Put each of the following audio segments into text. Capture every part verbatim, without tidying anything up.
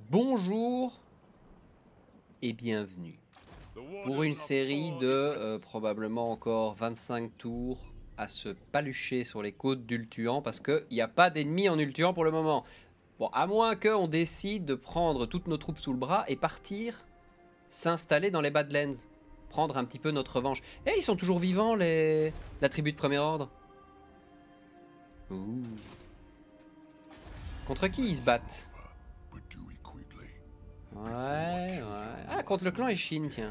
Bonjour et bienvenue pour une série de euh, probablement encore vingt-cinq tours à se palucher sur les côtes d'Ultuan parce qu'il n'y a pas d'ennemis en Ultuan pour le moment. Bon, à moins qu'on décide de prendre toutes nos troupes sous le bras et partir s'installer dans les Badlands. Prendre un petit peu notre revanche. Eh, ils sont toujours vivants, les... la tribu de premier ordre. Ouh. Contre qui ils se battent? Ouais, ouais. Ah, contre le clan Eshin, tiens.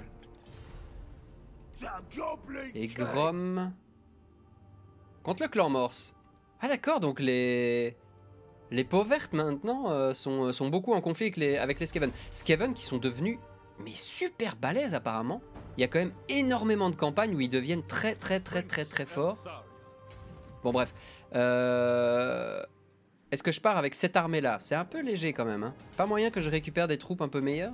Et Grom. Contre le clan Morse. Ah d'accord, donc les... Les peaux vertes maintenant euh, sont, sont beaucoup en conflit avec les, avec les Skaven. Skaven qui sont devenus mais super balèzes apparemment. Il y a quand même énormément de campagnes où ils deviennent très très très très très forts. Bon bref. Euh... Est-ce que je pars avec cette armée là? C'est un peu léger quand même. Hein. Pas moyen que je récupère des troupes un peu meilleures?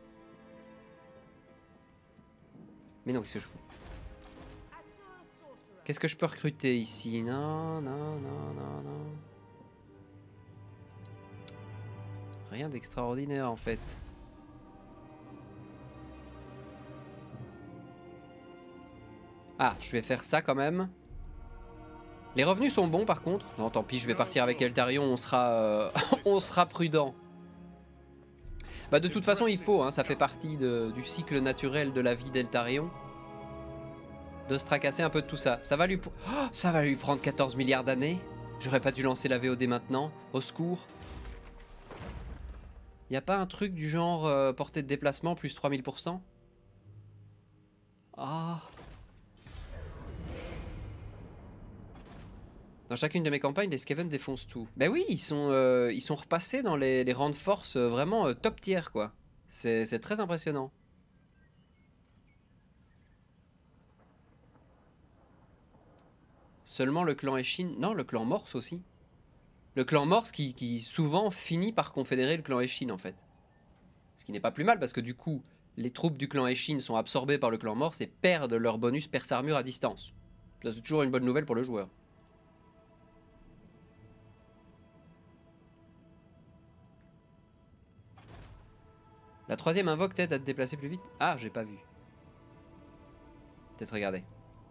Mais non, qu'est-ce que je fous? Qu'est-ce que je peux recruter ici? Non, non, non, non, non. Rien d'extraordinaire en fait. Ah, je vais faire ça quand même. Les revenus sont bons par contre. Non, tant pis, je vais partir avec Eltarion, on sera, euh, on sera prudent. Bah de toute façon, il faut, hein, ça fait partie de, du cycle naturel de la vie d'Eltarion. De se tracasser un peu de tout ça. Ça va lui, oh, ça va lui prendre quatorze milliards d'années. J'aurais pas dû lancer la V O D maintenant. Au secours. Y a pas un truc du genre euh, portée de déplacement plus trois mille pour cent? Ah. Dans chacune de mes campagnes, les Skaven défoncent tout. Ben oui, ils sont, euh, ils sont repassés dans les, les rangs de force euh, vraiment euh, top tier, quoi. C'est très impressionnant. Seulement le clan Eshin... Non, le clan Morse aussi. Le clan Morse qui, qui souvent finit par confédérer le clan Eshin, en fait. Ce qui n'est pas plus mal, parce que du coup, les troupes du clan Eshin sont absorbées par le clan Morse et perdent leur bonus perce-armure à distance. C'est toujours une bonne nouvelle pour le joueur. La troisième invoque t'aide à te déplacer plus vite. Ah, j'ai pas vu. Peut-être regarder.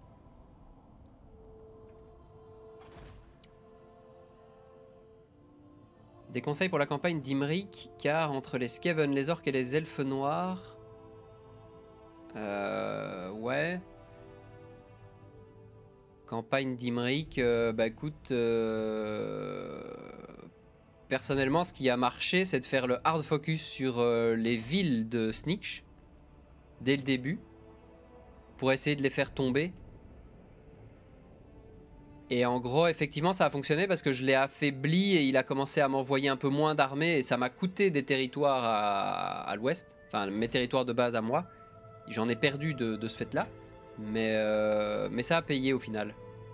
Des conseils pour la campagne d'Imric, car entre les Skaven, les orques et les elfes noirs... Euh... Ouais... Campagne d'Imric, euh, bah écoute... Euh... Personnellement, ce qui a marché, c'est de faire le hard focus sur euh, les villes de Sneak dès le début, pour essayer de les faire tomber. Et en gros, effectivement, ça a fonctionné parce que je l'ai affaibli et il a commencé à m'envoyer un peu moins d'armées et ça m'a coûté des territoires à, à l'ouest, enfin mes territoires de base à moi. J'en ai perdu de, de ce fait-là, mais, euh, mais ça a payé au final.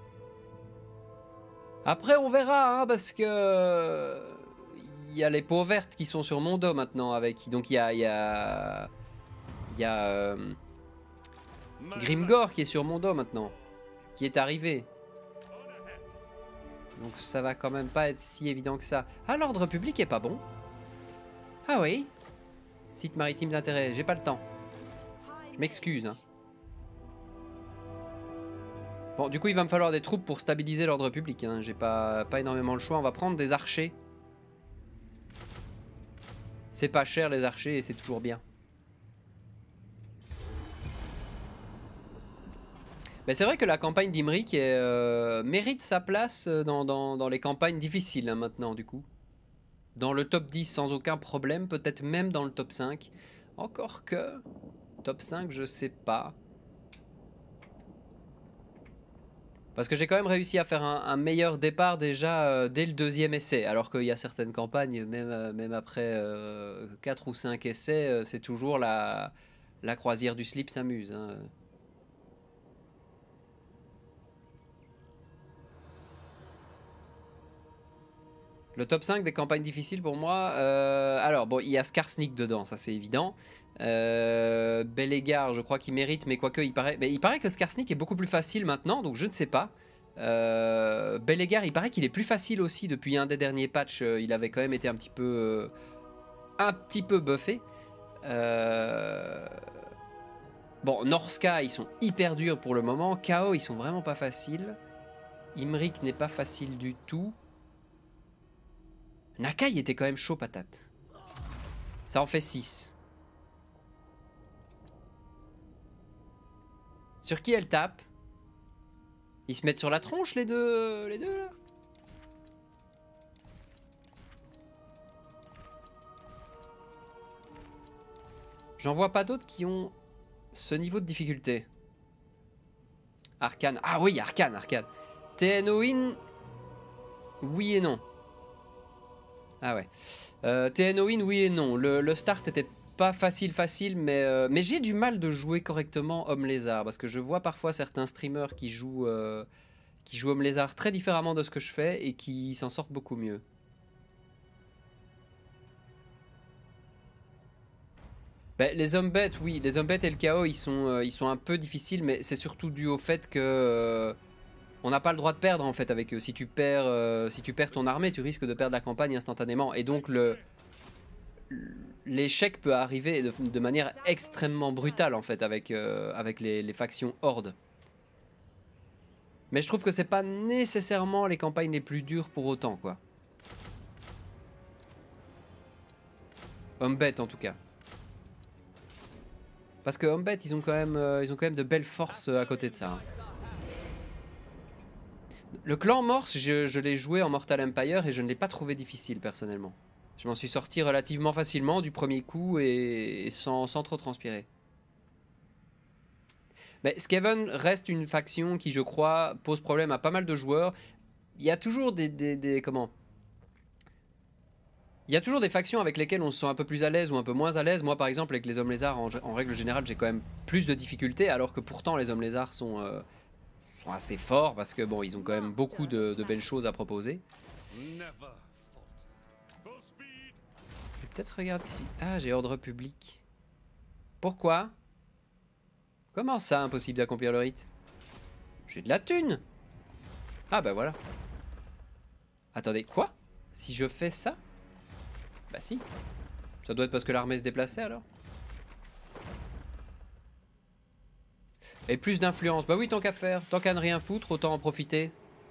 Après, on verra, hein, parce que... Il y a les peaux vertes qui sont sur mon dos maintenant avec. Donc il y a. Il y a. Il y a euh, Grimgor qui est sur mon dos maintenant. Qui est arrivé. Donc ça va quand même pas être si évident que ça. Ah, l'ordre public est pas bon. Ah oui. Site maritime d'intérêt. J'ai pas le temps. Je m'excuse. Hein. Bon, du coup, il va me falloir des troupes pour stabiliser l'ordre public. Hein. J'ai pas, pas énormément le choix. On va prendre des archers. C'est pas cher les archers et c'est toujours bien. Mais c'est vrai que la campagne d'Imric euh, mérite sa place dans, dans, dans les campagnes difficiles hein, maintenant du coup. Dans le top dix sans aucun problème, peut-être même dans le top cinq. Encore que... Top cinq, je sais pas. Parce que j'ai quand même réussi à faire un, un meilleur départ déjà euh, dès le deuxième essai. Alors qu'il y a certaines campagnes, même, euh, même après euh, quatre ou cinq essais, euh, c'est toujours la, la croisière du slip s'amuse. Hein. Le top cinq des campagnes difficiles pour moi, euh, alors bon, il y a Skarsnik dedans, ça c'est évident. Euh, Bellegar, je crois qu'il mérite, mais quoique il paraît, mais il paraît que Skarsnik est beaucoup plus facile maintenant, donc je ne sais pas. Euh, Bellegar, il paraît qu'il est plus facile aussi depuis un des derniers patchs. Il avait quand même été un petit peu, euh, un petit peu buffé. Euh... Bon, Norska, ils sont hyper durs pour le moment. K O, ils sont vraiment pas faciles. Imrik n'est pas facile du tout. Nakai était quand même chaud patate. Ça en fait six. Sur qui elle tape? Ils se mettent sur la tronche les deux, les deux là? J'en vois pas d'autres qui ont ce niveau de difficulté. Arcane. Ah oui, Arcane, Arcane. T N O in. Oui et non. Ah ouais. Euh, T N O in, oui et non. Le, le start était pas facile, facile, mais, euh, mais j'ai du mal de jouer correctement Homme Lézard. Parce que je vois parfois certains streamers qui jouent, euh, qui jouent Homme Lézard très différemment de ce que je fais et qui s'en sortent beaucoup mieux. Ben, les hommes bêtes, oui, les hommes bêtes et le chaos, ils sont, euh, ils sont un peu difficiles, mais c'est surtout dû au fait que euh, on n'a pas le droit de perdre en fait avec eux. Si tu perds, euh, si tu perds ton armée, tu risques de perdre la campagne instantanément. Et donc le l'échec peut arriver de, de manière extrêmement brutale en fait avec, euh, avec les, les factions hordes. Mais je trouve que c'est pas nécessairement les campagnes les plus dures pour autant quoi. Hommes bêtes en tout cas. Parce que Hommes ils ont quand même, euh, ils ont quand même de belles forces à côté de ça. Hein. Le clan Morse, je, je l'ai joué en Mortal Empire et je ne l'ai pas trouvé difficile personnellement. Je m'en suis sorti relativement facilement du premier coup et, et sans, sans trop transpirer. Mais Skaven reste une faction qui, je crois, pose problème à pas mal de joueurs. Il y a toujours des, des, des comment Il y a toujours des factions avec lesquelles on se sent un peu plus à l'aise ou un peu moins à l'aise. Moi, par exemple, avec les hommes lézards, en, en règle générale, j'ai quand même plus de difficultés, alors que pourtant, les hommes lézards sont, euh, sont assez forts parce que bon, ils ont quand même beaucoup de, de belles choses à proposer. Je vais peut-être regarder si... Ah, j'ai ordre public. Pourquoi? Comment ça, impossible d'accomplir le rite? J'ai de la thune. Ah bah voilà. Attendez, quoi? Si je fais ça? Bah si. Ça doit être parce que l'armée se déplaçait alors. Et plus d'influence. Bah oui, tant qu'à faire. Tant qu'à ne rien foutre, autant en profiter.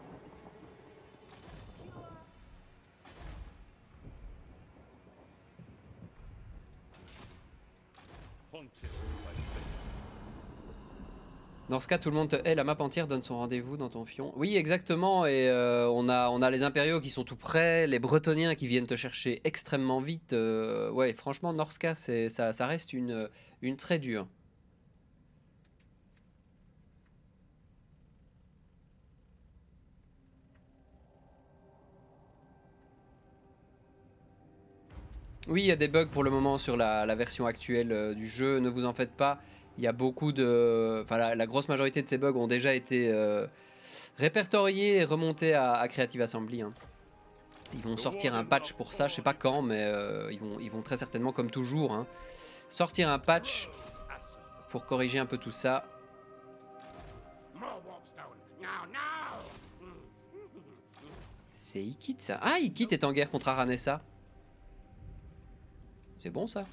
Dans ce cas, tout le monde te hait, la map entière donne son rendez-vous dans ton fion. Oui, exactement, et euh, on, a, on a les impériaux qui sont tout près, les bretoniens qui viennent te chercher extrêmement vite. Euh, ouais, franchement, Norska, ça, ça reste une, une très dure. Oui, il y a des bugs pour le moment sur la, la version actuelle euh, du jeu, ne vous en faites pas. Il y a beaucoup de... Enfin, la, la grosse majorité de ces bugs ont déjà été euh, répertoriés et remontés à, à Creative Assembly. Hein. Ils vont sortir un patch pour ça, je sais pas quand, mais euh, ils, vont, ils vont très certainement, comme toujours, hein, sortir un patch pour corriger un peu tout ça. C'est Ikit ça. Ah, Ikit est en guerre contre Aranessa. C'est bon ça.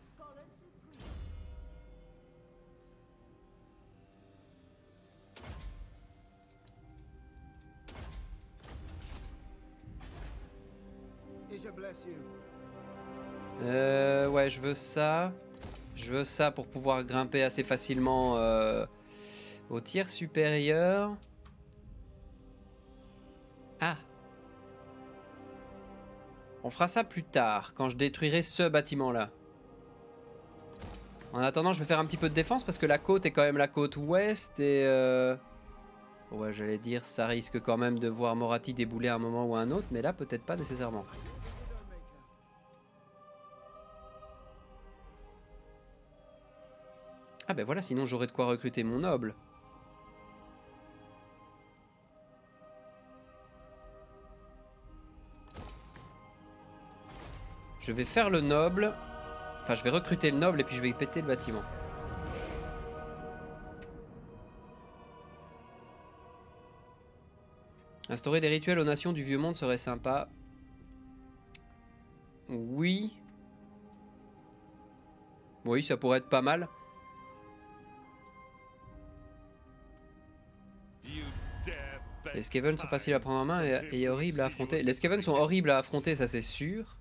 Euh, ouais, je veux ça. Je veux ça pour pouvoir grimper assez facilement euh, au tiers supérieur. Ah. On fera ça plus tard, quand je détruirai ce bâtiment-là. En attendant, je vais faire un petit peu de défense parce que la côte est quand même la côte ouest et... Euh... Ouais, j'allais dire, ça risque quand même de voir Moratti débouler à un moment ou à un autre, mais là, peut-être pas nécessairement. Ah ben voilà, sinon j'aurais de quoi recruter mon noble. Je vais faire le noble. Enfin, je vais recruter le noble et puis je vais péter le bâtiment. Instaurer des rituels aux nations du vieux monde serait sympa. Oui. Oui, ça pourrait être pas mal. Les Skaven sont faciles à prendre en main et, et horribles à affronter. Les Skaven sont horribles à affronter, ça c'est sûr.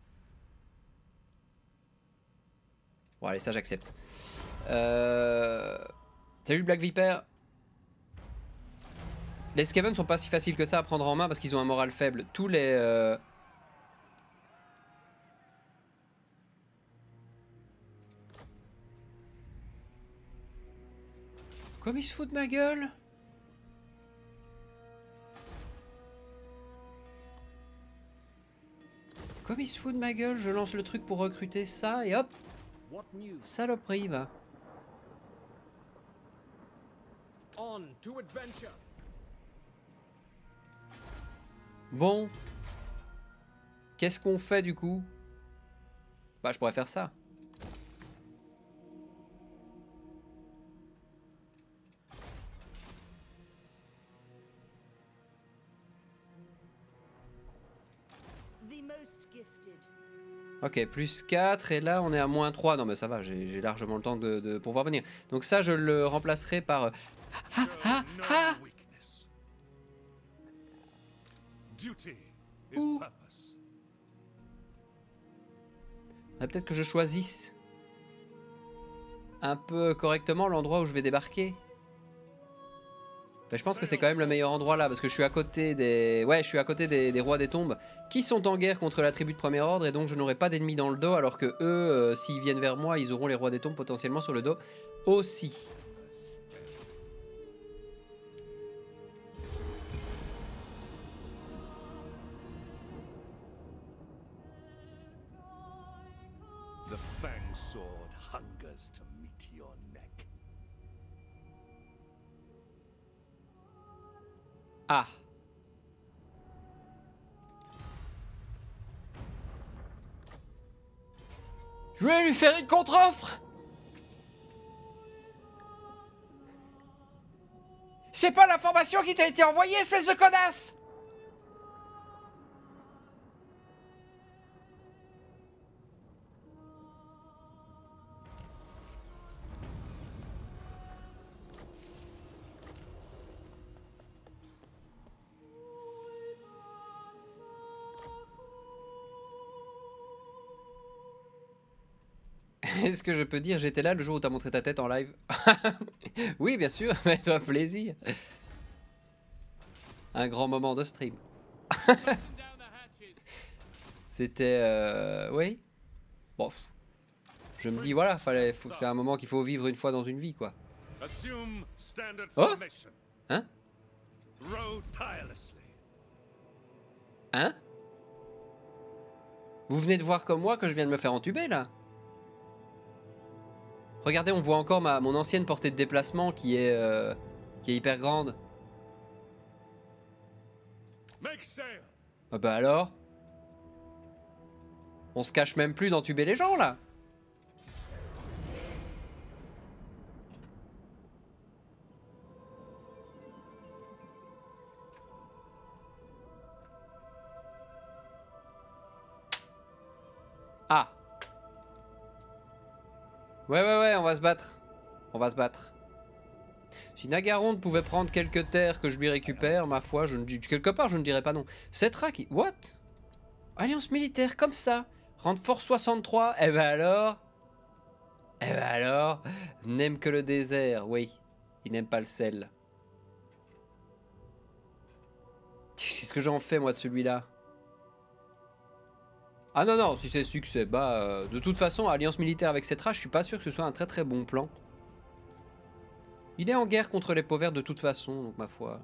Bon allez, ça j'accepte. Euh... Salut Black Viper. Les Skaven sont pas si faciles que ça à prendre en main parce qu'ils ont un moral faible. Tous les... Euh... Comme ils se foutent de ma gueule. Comme il se fout de ma gueule, je lance le truc pour recruter ça et hop. Saloperie va. Bon. Qu'est-ce qu'on fait du coup? Bah je pourrais faire ça. Ok, plus quatre et là on est à moins trois. Non mais ça va, j'ai largement le temps de, de pouvoir venir. Donc ça je le remplacerai par... Ah, ah, ah Ouh. Ah, peut-être que je choisisse un peu correctement l'endroit où je vais débarquer. Enfin, je pense que c'est quand même le meilleur endroit là, parce que je suis à côté des... Ouais, je suis à côté des, des rois des tombes, qui sont en guerre contre la tribu de premier ordre, et donc je n'aurai pas d'ennemis dans le dos, alors que eux, euh, s'ils viennent vers moi, ils auront les rois des tombes potentiellement sur le dos aussi. The Fang Sword hungers to meet your neck. Ah. Je vais lui faire une contre-offre. C'est pas l'information qui t'a été envoyée, espèce de connasse. Est-ce que je peux dire j'étais là le jour où t'as montré ta tête en live? Oui, bien sûr, mais ça fait plaisir. Un grand moment de stream. C'était... Euh... Oui. Bon. Je me dis, voilà, fallait, faut, c'est un moment qu'il faut vivre une fois dans une vie, quoi. Oh. Hein? Hein? Vous venez de voir comme moi que je viens de me faire entuber, là? Regardez, on voit encore ma, mon ancienne portée de déplacement qui est, euh, qui est hyper grande. Ah bah alors? On se cache même plus d'entuber les gens, là. Ah. Ouais, ouais, ouais, on va se battre. On va se battre. Si Nagaronde pouvait prendre quelques terres que je lui récupère, ma foi, je ne dis quelque part, je ne dirais pas non. Cetra qui... What? Alliance militaire, comme ça. Renfort soixante-trois. Eh ben alors? Eh ben alors? N'aime que le désert, oui. Il n'aime pas le sel. Qu'est-ce que j'en fais, moi, de celui-là? Ah non, non, si c'est succès, bah... Euh, de toute façon, alliance militaire avec Cetra, je suis pas sûr que ce soit un très très bon plan. Il est en guerre contre les peaux vertes de toute façon, donc ma foi...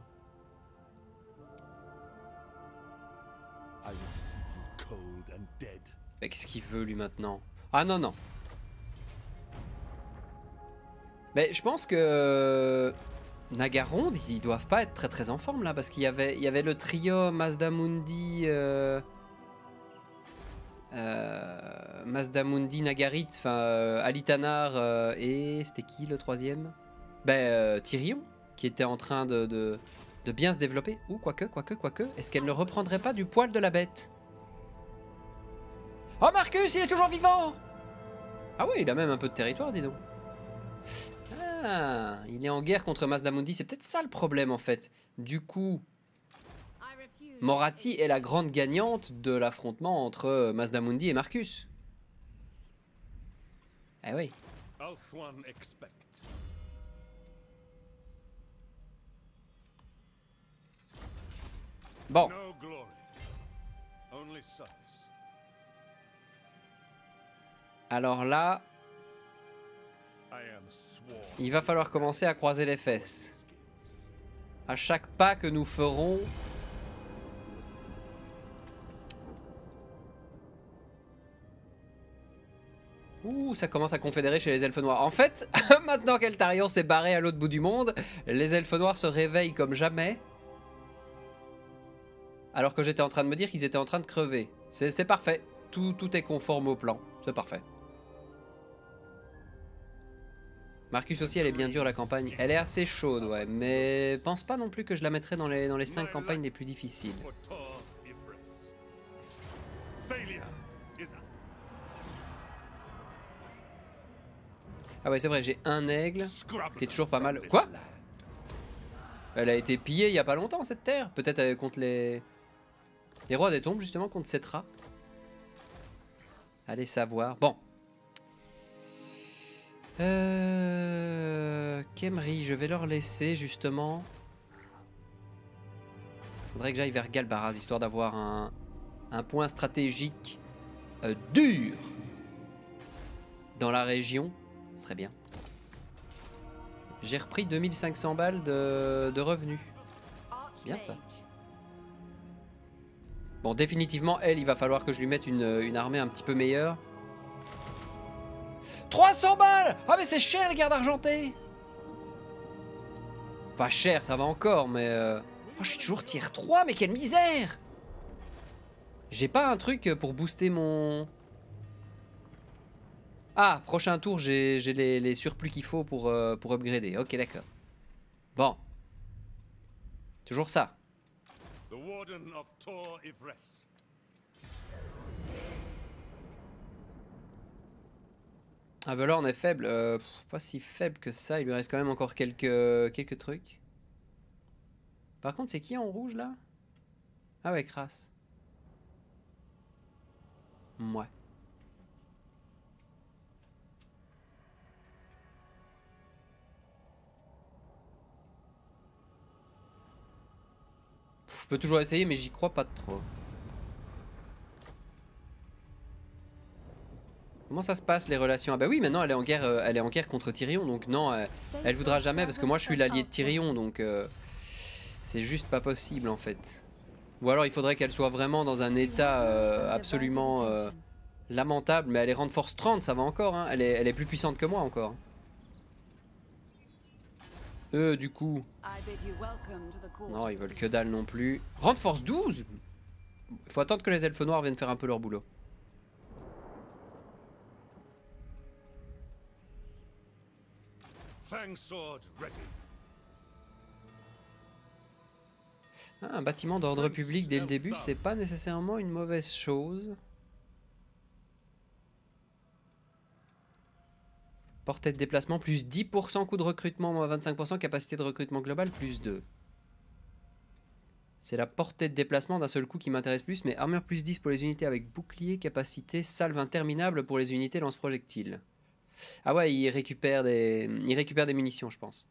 Mais qu'est-ce qu'il veut, lui, maintenant? Ah non, non. Mais je pense que... Nagaronde, ils doivent pas être très très en forme, là, parce qu'il y avait, il y avait le trio Mazdamundi... Euh... Euh, Mazdamundi, Nagarit, enfin euh, Alitanar euh, et c'était qui le troisième? Ben euh, Tyrion qui était en train de, de, de bien se développer. Ou quoique, quoique, quoique, est-ce qu'elle ne reprendrait pas du poil de la bête? Oh Marcus, il est toujours vivant! Ah ouais, il a même un peu de territoire, dis donc. Ah, il est en guerre contre Mazdamundi, c'est peut-être ça le problème en fait. Du coup, Moratti est la grande gagnante de l'affrontement entre Mazdamundi et Marcus. Eh oui. Ulthuan expects. Bon. No glory, only service. Alors là, I am sworn. il va falloir commencer à croiser les fesses. À chaque pas que nous ferons... Ouh, ça commence à confédérer chez les elfes noirs. En fait, maintenant qu'Eltarion s'est barré à l'autre bout du monde, les elfes noirs se réveillent comme jamais. Alors que j'étais en train de me dire qu'ils étaient en train de crever. C'est parfait. Tout, tout est conforme au plan. C'est parfait. Marcus aussi, elle est bien dure la campagne. Elle est assez chaude, ouais. Mais pense pas non plus que je la mettrais dans les, dans les cinq campagnes les plus difficiles. Ah ouais, c'est vrai, j'ai un aigle qui est toujours pas mal. Quoi? Elle a été pillée il y a pas longtemps, cette terre. Peut-être euh, contre les... Les rois des tombes, justement, contre Cetra. Allez savoir. Bon. Euh... Khemri, je vais leur laisser, justement. Faudrait que j'aille vers Galbaraz, histoire d'avoir un... un point stratégique euh, dur dans la région. Ce serait bien. J'ai repris deux mille cinq cents balles de, de revenus. Bien ça. Bon, définitivement, elle, il va falloir que je lui mette une, une armée un petit peu meilleure. trois cents balles! Ah mais c'est cher les gardes argentés! Enfin cher, ça va encore, mais... Euh... Oh, je suis toujours tier trois, mais quelle misère! J'ai pas un truc pour booster mon... Ah, prochain tour, j'ai les, les surplus qu'il faut pour, euh, pour upgrader. Ok, d'accord. Bon. Toujours ça. The Warden of Tor Ivres. Ah, Velorn est faible. Euh, pff, pas si faible que ça. Il lui reste quand même encore quelques, quelques trucs. Par contre, c'est qui en rouge, là? Ah ouais, Crasse. Ouais. Je peux toujours essayer, mais j'y crois pas trop. Comment ça se passe les relations? Ah bah oui, maintenant elle est en guerre, euh, elle est en guerre contre Tyrion, donc non, euh, elle voudra jamais parce que moi je suis l'allié de Tyrion, donc euh, c'est juste pas possible en fait. Ou alors il faudrait qu'elle soit vraiment dans un état euh, absolument euh, lamentable, mais elle est rang de force trente, ça va encore, hein. Elle est, elle est plus puissante que moi encore. Eux du coup, non ils veulent que dalle non plus. Rang de force douze. Il faut attendre que les elfes noirs viennent faire un peu leur boulot. Fangsword ready. Ah, un bâtiment d'ordre public dès le début, c'est pas nécessairement une mauvaise chose. Portée de déplacement, plus dix pour cent coût de recrutement, moins vingt-cinq pour cent capacité de recrutement global, plus deux. C'est la portée de déplacement d'un seul coup qui m'intéresse plus, mais armure plus dix pour les unités avec bouclier, capacité, salve interminable pour les unités lance-projectiles. Ah ouais, il récupère des, il récupère des munitions, je pense.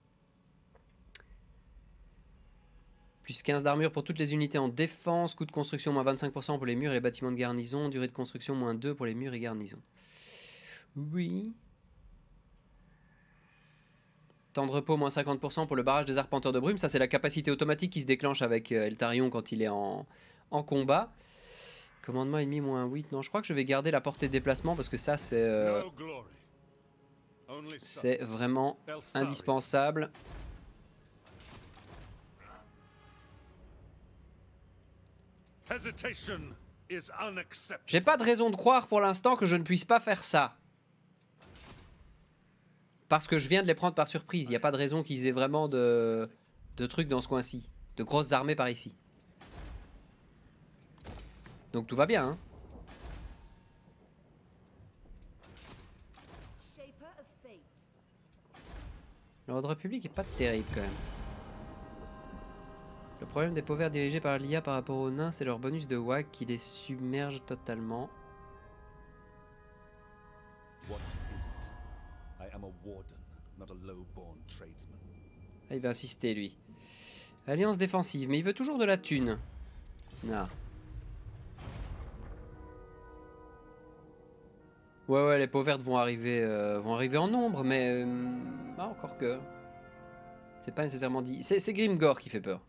Plus quinze d'armure pour toutes les unités en défense, coût de construction moins vingt-cinq pour cent pour les murs et les bâtiments de garnison, durée de construction moins deux pour les murs et garnisons. Oui. Temps de repos moins cinquante pour cent pour le barrage des arpenteurs de brume, ça c'est la capacité automatique qui se déclenche avec Eltarion quand il est en, en combat. Commandement ennemi moins huit, non je crois que je vais garder la portée de déplacement parce que ça c'est... Euh, c'est vraiment indispensable. J'ai pas de raison de croire pour l'instant que je ne puisse pas faire ça. Parce que je viens de les prendre par surprise. Il n'y a pas de raison qu'ils aient vraiment de, de trucs dans ce coin-ci. De grosses armées par ici. Donc tout va bien, hein. L'ordre public est pas terrible quand même. Le problème des pauvres dirigés par l'I A par rapport aux nains, c'est leur bonus de W A G qui les submerge totalement. What is it? I am a warden, not a low-born tradesman. Ah, il va insister lui. Alliance défensive, mais il veut toujours de la thune. Non. Ouais ouais, les peaux vertes vont arriver, euh, vont arriver en nombre, mais euh, ah, encore que. C'est pas nécessairement dit. C'est Grimgor qui fait peur.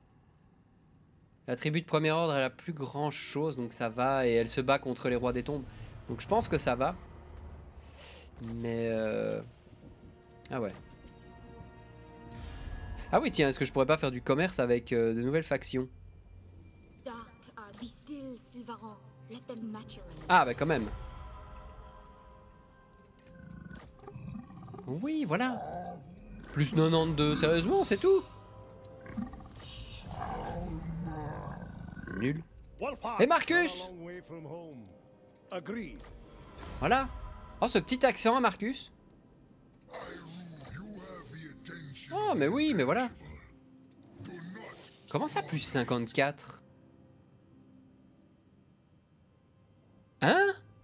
La tribu de premier ordre, elle a plus grand chose, donc ça va, et elle se bat contre les rois des tombes. Donc je pense que ça va. Mais euh... ah ouais. Ah oui tiens, est-ce que je pourrais pas faire du commerce avec euh, de nouvelles factions? Ah bah quand même. Oui, voilà. Plus quatre-vingt-douze, sérieusement, c'est tout. Nul. Et Marcus. Voilà. Oh, ce petit accent à Marcus. Oh, mais oui, mais voilà. Comment ça, plus cinquante-quatre? Hein?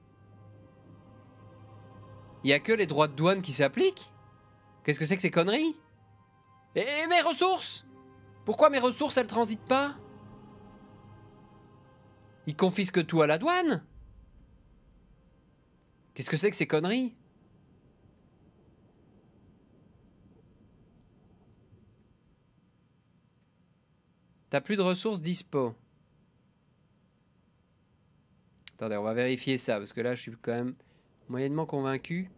Il n'y a que les droits de douane qui s'appliquent? Qu'est-ce que c'est que ces conneries? Et, et mes ressources? Pourquoi mes ressources, elles transitent pas? Ils confisquent tout à la douane? Qu'est-ce que c'est que ces conneries? T'as plus de ressources dispo. Attendez, on va vérifier ça, parce que là, je suis quand même moyennement convaincu.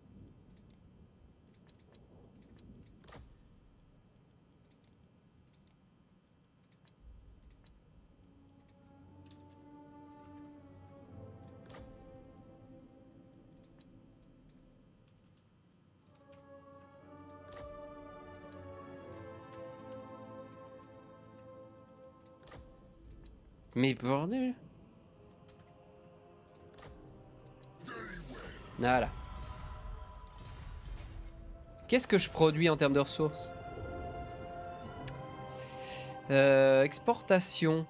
Mais bordel. Voilà. Qu'est-ce que je produis en termes de ressources? euh, Exportation.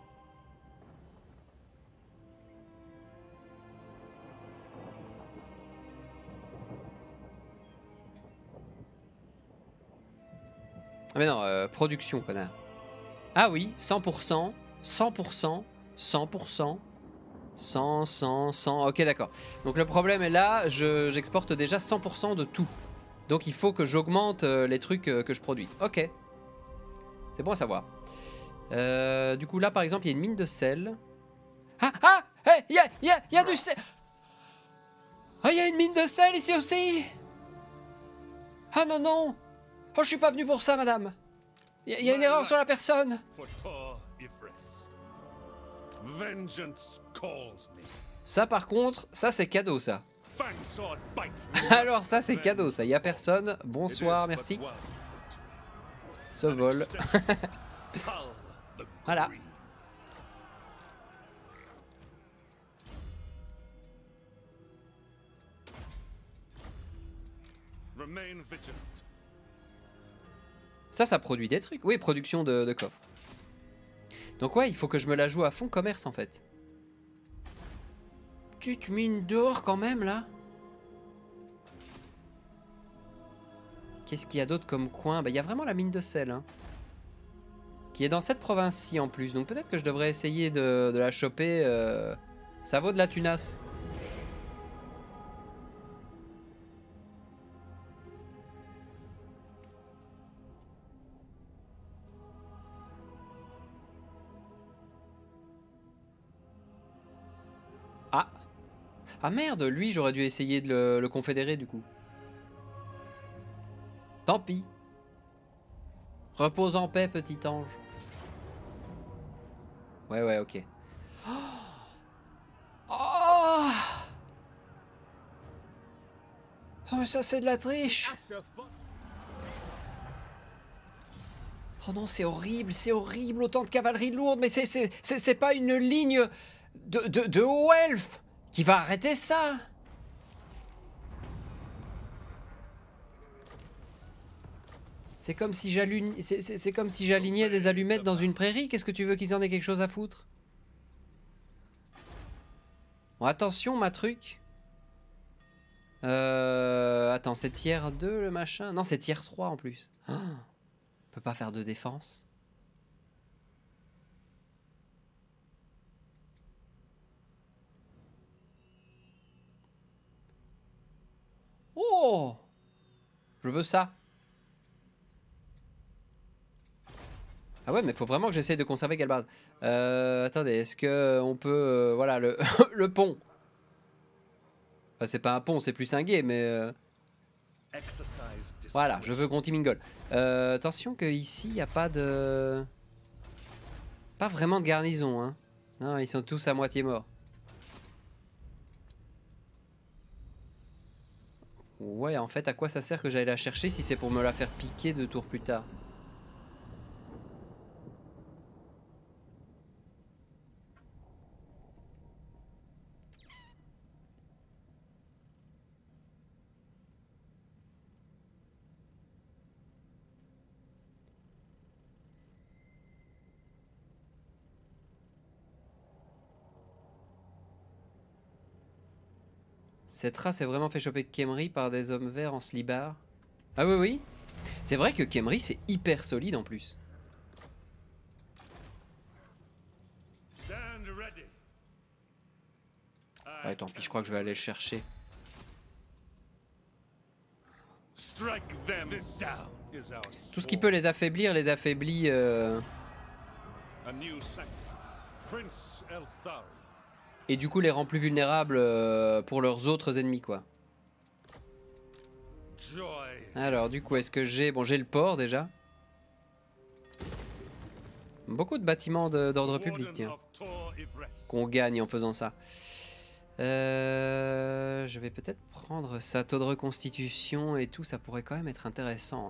Ah mais non, euh, production, connard. Ah oui, cent pour cent, cent pour cent, cent pour cent, cent, cent, cent, ok d'accord. Donc le problème est là, j'exporte déjà cent pour cent de tout. Donc il faut que j'augmente euh, les trucs euh, que je produis. Ok. C'est bon à savoir. Euh, du coup là par exemple il y a une mine de sel. Ah ah, hey, il y a, y a, y a du sel. Ah, il y a une mine de sel ici aussi. Ah non non. Oh, je suis pas venu pour ça, madame. Il y, y a une erreur sur la personne. Ça, par contre, ça c'est cadeau, ça. Alors ça c'est cadeau, ça. Il y a personne. Bonsoir, merci. Ce vol. Voilà. Ça, ça produit des trucs. Oui, production de, de coffres. Donc ouais, il faut que je me la joue à fond commerce en fait. Petite mine d'or quand même là. Qu'est-ce qu'il y a d'autre comme coin? Bah il y a vraiment la mine de sel. Hein, qui est dans cette province-ci en plus. Donc peut-être que je devrais essayer de, de la choper. Euh... Ça vaut de la tunasse. Ah. Ah merde, lui j'aurais dû essayer de le, le confédérer du coup. Tant pis. Repose en paix, petit ange. Ouais, ouais, ok. Oh, oh, oh mais ça c'est de la triche. Oh non, c'est horrible, c'est horrible, autant de cavalerie lourde, mais c'est pas une ligne de, de, de haut elfe qui va arrêter ça. C'est comme si j'alignais c'est- c'est- c'est comme si j'alignais des allumettes dans une prairie. Qu'est-ce que tu veux qu'ils en aient quelque chose à foutre? Bon, attention, ma truc. Euh... Attends, c'est tiers deux le machin? Non, c'est tiers trois en plus. Oh, on peut pas faire de défense. Oh! Je veux ça. Ah ouais, mais faut vraiment que j'essaye de conserver Galbaz. Euh, attendez, est-ce que on peut... euh, voilà, le, le pont. Enfin, c'est pas un pont, c'est plus un guet, mais... euh, voilà, je veux Grunty Mingle. Euh, attention que ici, il n'y a pas de... Pas vraiment de garnison, hein. Non, ils sont tous à moitié morts. Ouais, en fait, à quoi ça sert que j'aille la chercher si c'est pour me la faire piquer deux tours plus tard? Cette race est vraiment fait choper Khemri par des hommes verts en slibard. Ah oui, oui. C'est vrai que Khemri, c'est hyper solide en plus. Ouais, tant pis, je crois que je vais aller le chercher. Tout ce qui peut les affaiblir, les affaiblit. Euh... Et du coup, les rend plus vulnérables euh, pour leurs autres ennemis, quoi. Alors, du coup, est-ce que j'ai... Bon, j'ai le port, déjà. Beaucoup de bâtiments d'ordre public, tiens. Qu'on gagne en faisant ça. Euh, je vais peut-être prendre ça, taux de reconstitution et tout, ça pourrait quand même être intéressant.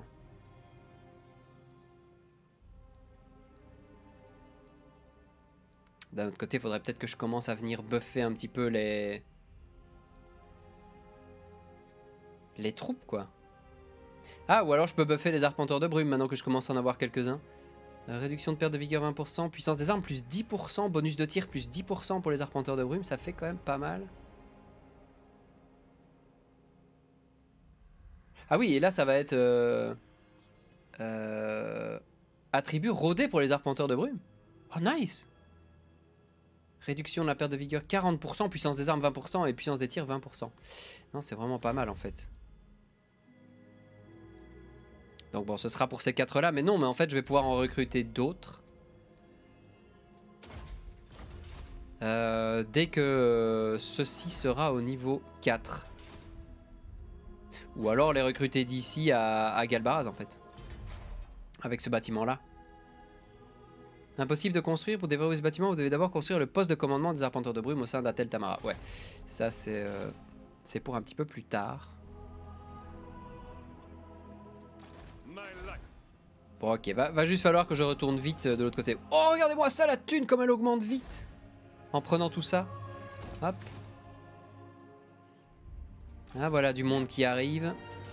D'un autre côté, il faudrait peut-être que je commence à venir buffer un petit peu les... Les troupes, quoi. Ah, ou alors je peux buffer les arpenteurs de brume maintenant que je commence à en avoir quelques-uns. Euh, réduction de perte de vigueur vingt pour cent, puissance des armes plus dix pour cent, bonus de tir plus dix pour cent pour les arpenteurs de brume, ça fait quand même pas mal. Ah oui, et là ça va être... Euh... Euh... Attribut rodé pour les arpenteurs de brume. Oh nice! Réduction de la perte de vigueur quarante pour cent, puissance des armes vingt pour cent et puissance des tirs vingt pour cent. Non, c'est vraiment pas mal en fait. Donc bon, ce sera pour ces quatre là, mais non, mais en fait je vais pouvoir en recruter d'autres. Euh, dès que euh, ceci sera au niveau quatre. Ou alors les recruter d'ici à, à Galbaraz en fait. Avec ce bâtiment là. Impossible de construire. Pour déverrouiller ce bâtiment, vous devez d'abord construire le poste de commandement des arpenteurs de brume au sein d'Atel Tamara. Ouais, ça c'est euh, c'est pour un petit peu plus tard. Bon ok, va, va juste falloir que je retourne vite de l'autre côté. Oh regardez-moi ça, la thune comme elle augmente vite. En prenant tout ça. Hop. Ah voilà du monde qui arrive.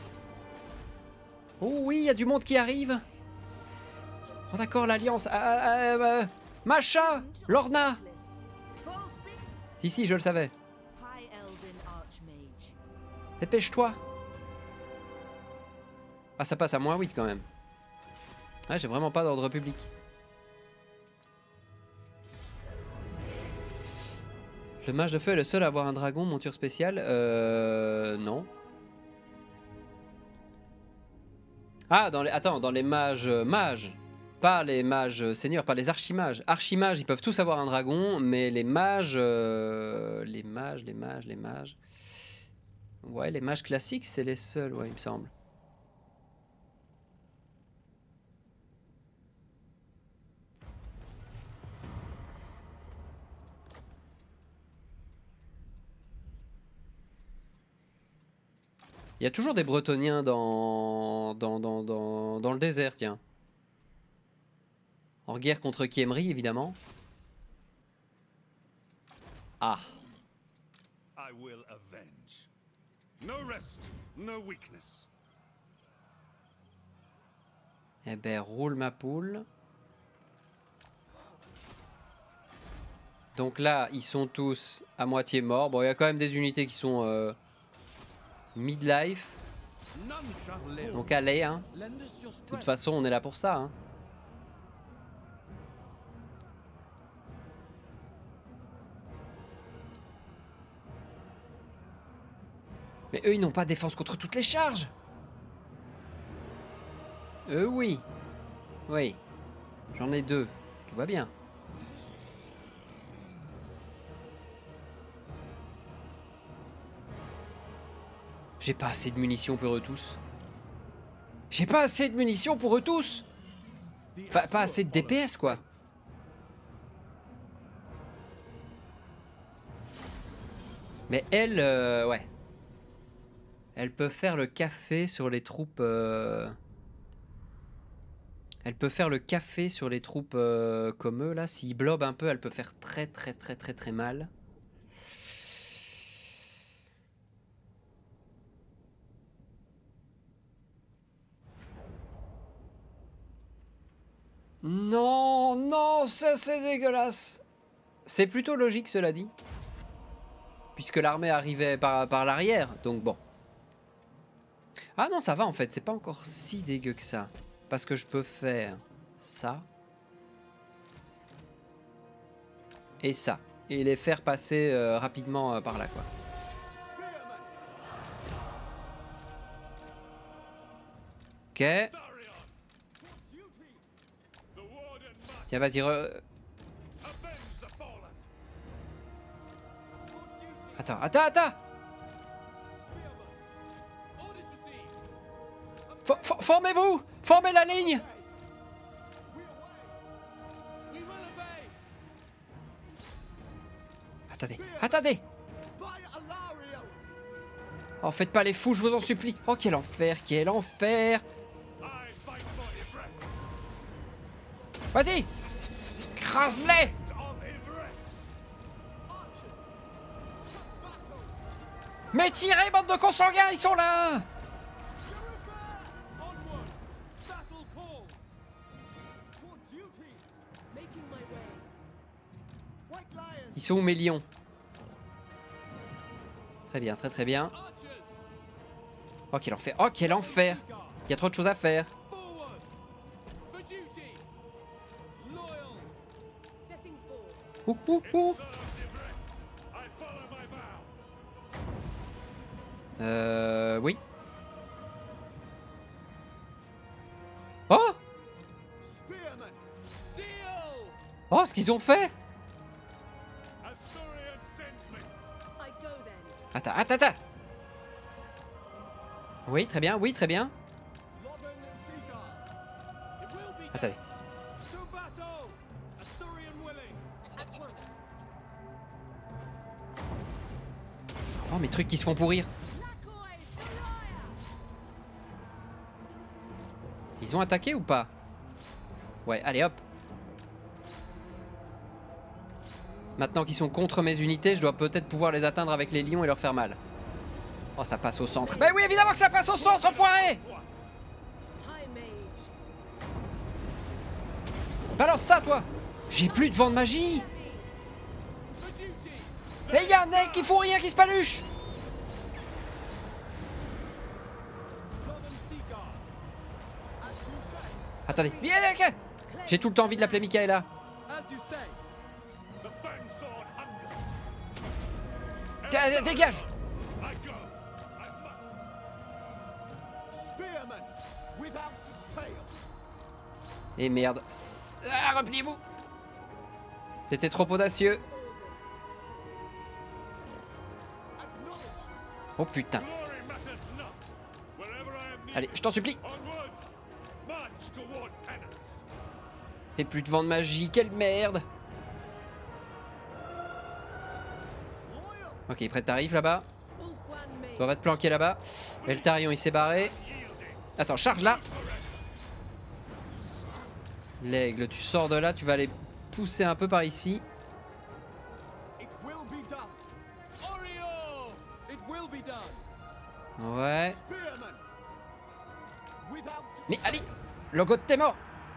Oh oui, il y a du monde qui arrive. Oh d'accord, l'alliance. Ah, ah, ah, ah, Masha, Lorna. Si si, je le savais. Dépêche-toi. Ah ça passe à moins huit quand même. Ah j'ai vraiment pas d'ordre public. Le mage de feu est le seul à avoir un dragon monture spéciale. Euh... Non. Ah, dans les... attends, dans les mages... Mages. Pas les mages seigneurs, pas les archimages. Archimages, ils peuvent tous avoir un dragon, mais les mages... Euh... Les mages, les mages, les mages... Ouais, les mages classiques, c'est les seuls, ouais, il me semble. Il y a toujours des Bretoniens dans... Dans, dans, dans, dans le désert, tiens. En guerre contre Khemri, évidemment. Ah. I will avenge. No rest, no weakness. Eh ben, roule ma poule. Donc là, ils sont tous à moitié morts. Bon, il y a quand même des unités qui sont euh, midlife. Donc allez, hein. De toute façon, on est là pour ça, hein. Mais eux, ils n'ont pas défense contre toutes les charges. Eux, oui. Oui. J'en ai deux. Tout va bien. J'ai pas assez de munitions pour eux tous. J'ai pas assez de munitions pour eux tous. Enfin, pas assez de D P S, quoi. Mais elle, euh, ouais. Elle peut faire le café sur les troupes... Euh... Elle peut faire le café sur les troupes euh, comme eux, là. S'ils blobent un peu, elle peut faire très très très très très mal. Non, non, ça c'est dégueulasse. C'est plutôt logique, cela dit. Puisque l'armée arrivait par, par l'arrière, donc bon. Ah non, ça va en fait, c'est pas encore si dégueu que ça. Parce que je peux faire ça. Et ça. Et les faire passer euh, rapidement euh, par là, quoi. Ok. Tiens, vas-y, re... Attends, attends, attends! For, for, formez-vous! Formez la ligne! Attendez, attendez! Oh, faites pas les fous, je vous en supplie! Oh, quel enfer, quel enfer! Vas-y! Crase-les! Mais tirez, bande de consanguins, ils sont là! Ils sont où mes lions? Très bien, très très bien. Oh quel enfer! Oh quel enfer! Il y a trop de choses à faire. Ouh, ouh, ouh. Euh... Oui. Oh! Oh, ce qu'ils ont fait! Attends, attends, attends! Oui, très bien, oui, très bien. Attendez. Oh, mes trucs qui se font pourrir. Ils ont attaqué ou pas? Ouais, allez hop. Maintenant qu'ils sont contre mes unités, je dois peut-être pouvoir les atteindre avec les lions et leur faire mal. Oh, ça passe au centre. Ben oui, évidemment que ça passe au centre, enfoiré! Balance ça, toi! J'ai plus de vent de magie! Et y'a un mec qui fout rien, qui se paluche! Attendez, viens, j'ai tout le temps envie de l'appeler Michaela. Dégage! Et merde. Ah, repliez-vous! C'était trop audacieux. Oh putain. Allez, je t'en supplie. Et plus de vent de magie, quelle merde! Ok, prêt de tarif là-bas. On va te planquer là-bas. Et le Tarion il s'est barré. Attends, charge là. L'aigle, tu sors de là, tu vas aller pousser un peu par ici. Ouais. Mais allez! Logo de t'es mort.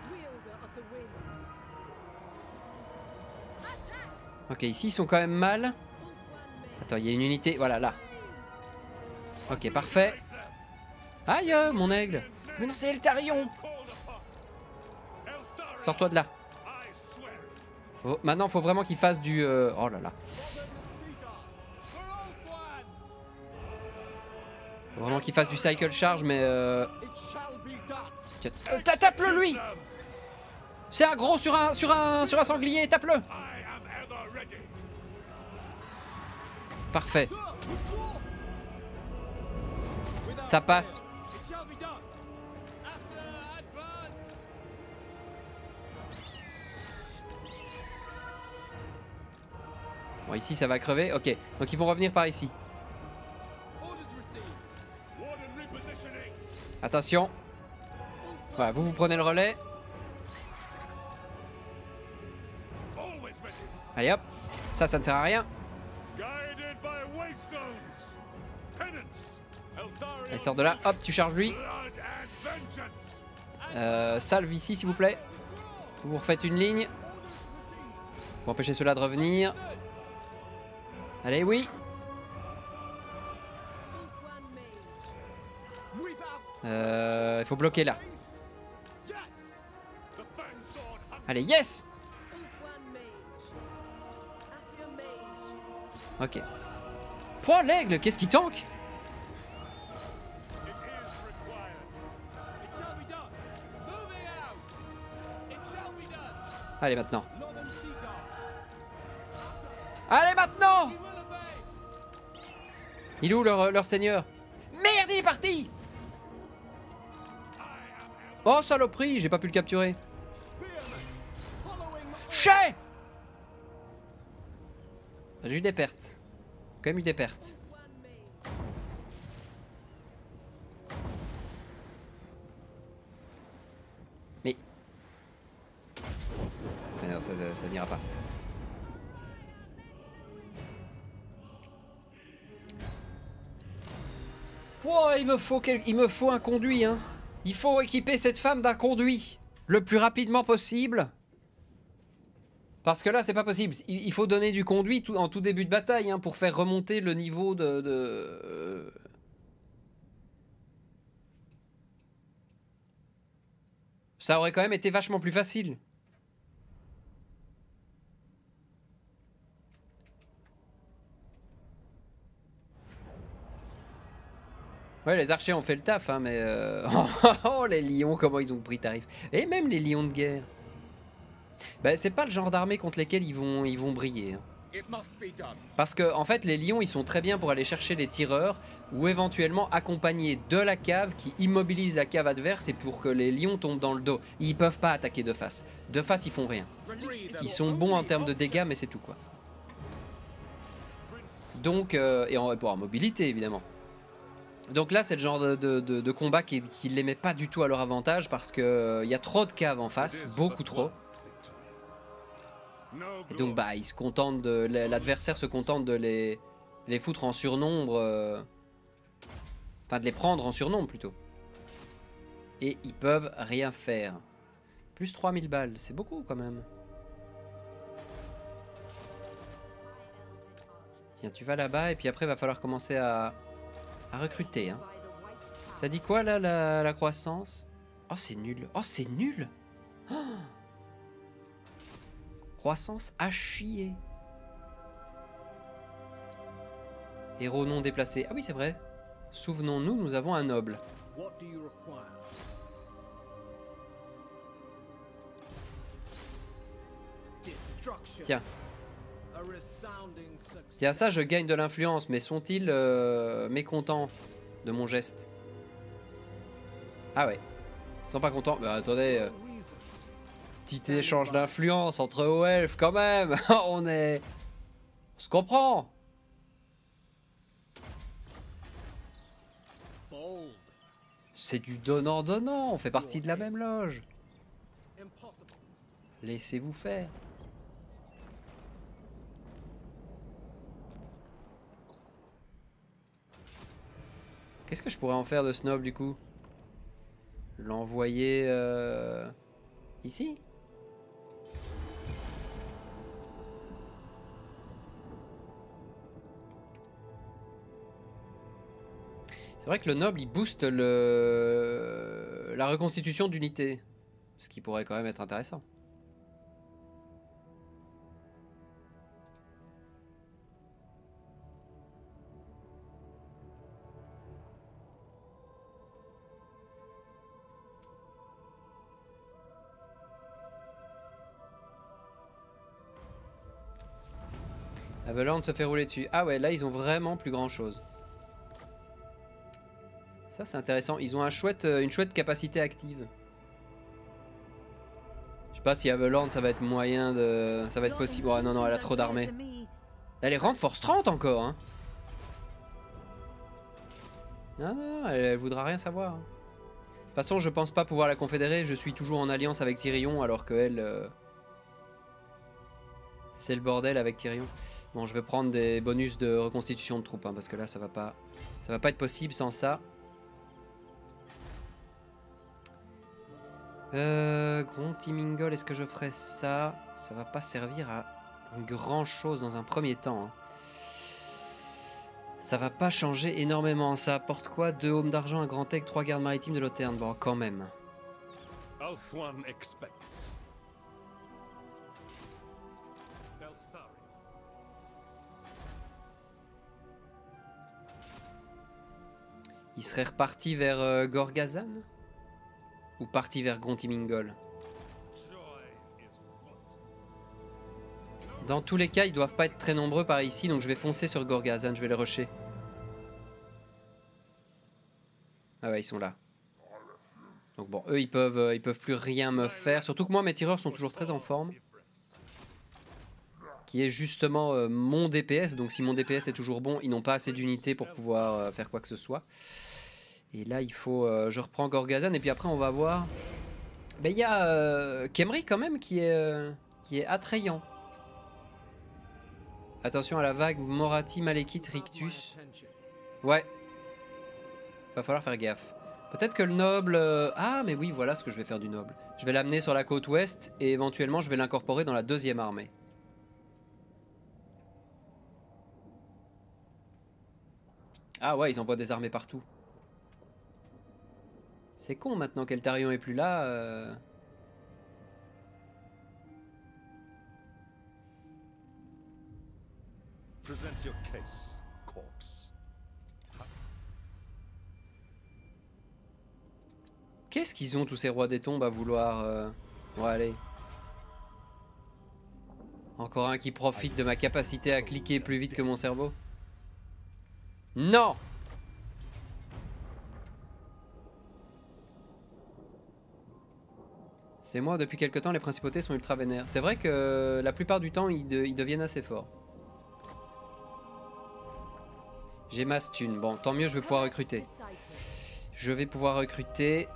Ok, ici ils sont quand même mal. Attends, il y a une unité. Voilà, là. Ok, parfait. Aïe, mon aigle. Mais non, c'est Eltarion. Sors-toi de là. Faut... Maintenant, faut vraiment qu'il fasse du... Euh... Oh là là. Faut vraiment qu'il fasse du cycle charge, mais... Euh... Tape-le, lui. C'est un gros sur un, sur un, sur un sanglier. Tape-le. Parfait. Ça passe. Bon, ici ça va crever. Ok, donc ils vont revenir par ici. Attention. Voilà, vous vous prenez le relais. Allez hop. Ça, ça ne sert à rien. Allez, sort de là. Hop, tu charges lui. Euh, salve ici, s'il vous plaît. Vous refaites une ligne. Pour empêcher ceux-là de revenir. Allez, oui. Euh, il faut bloquer là. Allez, yes. Ok. Point l'aigle, qu'est-ce qui tank? Allez, maintenant. Allez, maintenant. Il est où leur, leur seigneur? Merde, il est parti. Oh, saloperie, j'ai pas pu le capturer. Chais. J'ai eu des pertes. Quand même eu des pertes. Mais... Mais non, ça, ça, ça n'ira pas. Oh, il me faut quel... il me faut un conduit, hein. Il faut équiper cette femme d'un conduit le plus rapidement possible. Parce que là, c'est pas possible. Il faut donner du conduit tout, en tout début de bataille, hein, pour faire remonter le niveau de... de... Ça aurait quand même été vachement plus facile. Ouais, les archers ont fait le taf, hein, mais... Euh... oh, les lions, comment ils ont pris tarif. Et même les lions de guerre. Bah, c'est pas le genre d'armée contre lesquels ils vont, ils vont briller. Hein. Parce que, en fait, les lions, ils sont très bien pour aller chercher les tireurs ou éventuellement accompagner de la cave qui immobilise la cave adverse et pour que les lions tombent dans le dos. Ils peuvent pas attaquer de face. De face, ils font rien. Ils sont bons en termes de dégâts, mais c'est tout, quoi. Donc, euh, et en, pour en mobilité, évidemment. Donc là, c'est le genre de, de, de, de combat qui ne les met pas du tout à leur avantage parce qu'il euh, y a trop de caves en face, beaucoup trop. Et donc, bah, ils se contentent de... L'adversaire se contente de les, les foutre en surnombre. Euh, enfin, de les prendre en surnombre, plutôt. Et ils peuvent rien faire. Plus trois mille balles, c'est beaucoup, quand même. Tiens, tu vas là-bas et puis après, il va falloir commencer à... à recruter, hein. Ça dit quoi là la, la croissance? Oh c'est nul. Oh c'est nul. Oh, croissance à chier. Héros non déplacé. Ah oui c'est vrai. Souvenons-nous, nous avons un noble. Tiens. Tiens, ça, je gagne de l'influence, mais sont-ils euh, mécontents de mon geste? Ah ouais. Ils sont pas contents. Bah attendez. Euh, petit échange d'influence entre hauts elfes, quand même. On est... On se comprend. C'est du donnant-donnant. On fait partie de la même loge. Laissez-vous faire. Qu'est-ce que je pourrais en faire de ce noble du coup? l'envoyer euh, ici. C'est vrai que le noble il booste le... la reconstitution d'unité. Ce qui pourrait quand même être intéressant. Avalon se fait rouler dessus. Ah ouais, là ils ont vraiment plus grand chose. Ça c'est intéressant. Ils ont un chouette, une chouette capacité active. Je sais pas si Avalon ça va être moyen de... Ça va être possible. Oh non, non, elle a trop d'armée. Elle est rend force trente encore. Hein. Non, non, non, elle, elle voudra rien savoir. De toute façon, je pense pas pouvoir la confédérer. Je suis toujours en alliance avec Tyrion alors que elle... Euh... C'est le bordel avec Tyrion. Bon, je vais prendre des bonus de reconstitution de troupes, hein, parce que là, ça va pas, ça va pas être possible sans ça. Euh, Grunty Mingle, est-ce que je ferais ça? Ça va pas servir à grand chose dans un premier temps. Hein. Ça va pas changer énormément. Ça apporte quoi? Deux hommes d'argent, un grand tech, trois gardes maritimes de Loterne. Bon, quand même. Il serait reparti vers euh, Gorgazan? Ou parti vers Grunty Mingle? Dans tous les cas, ils doivent pas être très nombreux par ici, donc je vais foncer sur Gorgazan, je vais les rusher. Ah ouais, ils sont là. Donc bon, eux, ils peuvent, euh, ils peuvent plus rien me faire. Surtout que moi, mes tireurs sont toujours très en forme. Qui est justement euh, mon D P S, donc si mon D P S est toujours bon, ils n'ont pas assez d'unités pour pouvoir euh, faire quoi que ce soit. Et là, il faut... Euh, je reprends Gorgazan et puis après, on va voir... Ben, il y a euh, Khemri quand même qui est, euh, qui est attrayant. Attention à la vague Morathi, Malekith, Rictus. Ouais. Va falloir faire gaffe. Peut-être que le noble... Euh... Ah, mais oui, voilà ce que je vais faire du noble. Je vais l'amener sur la côte ouest et éventuellement, je vais l'incorporer dans la deuxième armée. Ah ouais, ils envoient des armées partout. C'est con maintenant qu'Eltarion est plus là. Euh... Qu'est-ce qu'ils ont tous ces rois des tombes à vouloir... Euh... Bon allez. Encore un qui profite de ma capacité à cliquer plus vite que mon cerveau. Non! C'est moi, depuis quelque temps, les principautés sont ultra vénères. C'est vrai que la plupart du temps, ils, de, ils deviennent assez forts. J'ai ma stun. Bon, tant mieux, je vais pouvoir recruter. Je vais pouvoir recruter...